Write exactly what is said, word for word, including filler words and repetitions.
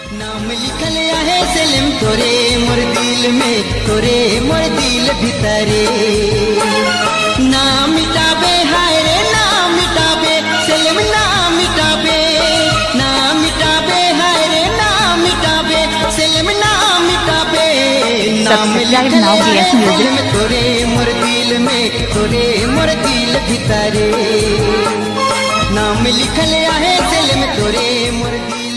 नाम लिखल है सलेम तोरे मोर दिल में, तोरे मोर दिल भितरे। ना मिटाबे हाय रे ना मिटाबे सलेम, ना मिटाबे ना मिटाबे हाय रे ना मिटाबे सलेम, ना मिटाबे। नाम लिखल है सलेम तोरे मोर दिल में, तोरे मोर दिल भितरे। नाम लिखल है सलेम तोरे मोर दिल